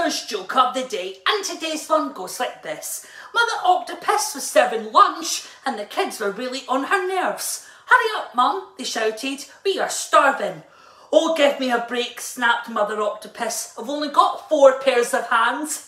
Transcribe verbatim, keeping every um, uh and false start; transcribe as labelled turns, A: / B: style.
A: Beginner's joke of the day, and today's one goes like this. Mother Octopus was serving lunch and the kids were really on her nerves. "Hurry up, Mum," they shouted. "We are starving." "Oh, give me a break," snapped Mother Octopus. "I've only got four pairs of hands."